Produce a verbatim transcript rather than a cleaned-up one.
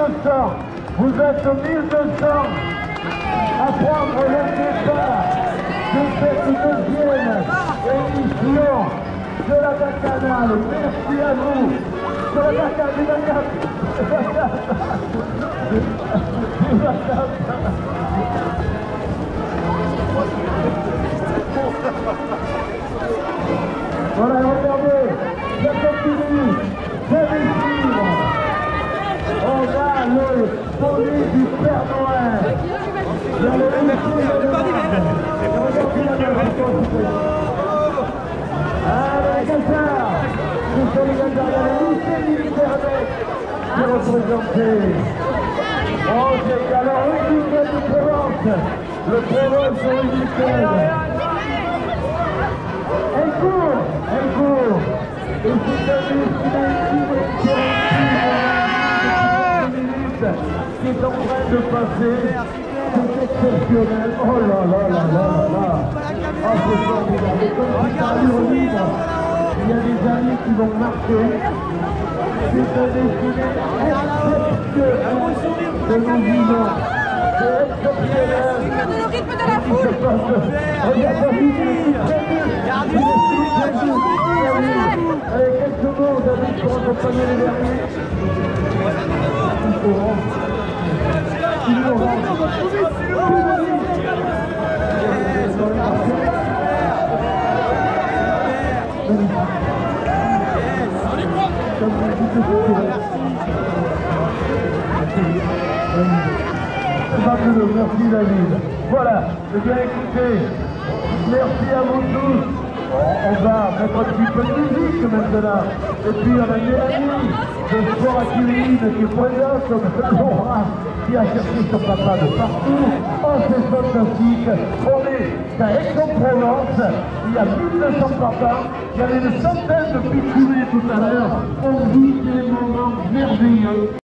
deux cents. Vous êtes mille deux cents à prendre le départ de cette deuxième émission de la Bacchanale. Merci à vous. De la Bacchanale, du Bacchanale. Du Bacchanale. Voilà, regardez, ça continue, c'est ici. On a le poney du Père Noël. Il y a le lycée de Marne. Allez, Gazzard, c'est les Gazzard, il y a le lycée militaire qui est représenté. Oh, c'est alors une unité de Provence, le Provence sur une unité. Elle court, elle court. Et c'est un minutes qui est en train de passer. C'est exceptionnel. Oh là là là là là. Oh, c'est formidable. Comme c'est un livre libre, il y a des amis qui vont marcher. C'est un défilé exceptionnel que nous vivons. C'est exceptionnel. Regardez le rythme de la foule. Regardez Allez, quelques mots, David, pour accompagner les derniers. Merci David. Voilà, eh bien écoutez, merci à vous tous. On va mettre un petit peu de musique maintenant. Et puis on a Mélanie de Sport Accueilline qui est présente, comme Laura qui a cherché son papa de partout. Oh, c'est fantastique. On est à Aix-en-Provence, il y a mille deux cents papas, il y avait une centaine de pitchounets tout à l'heure. On vit des moments merveilleux.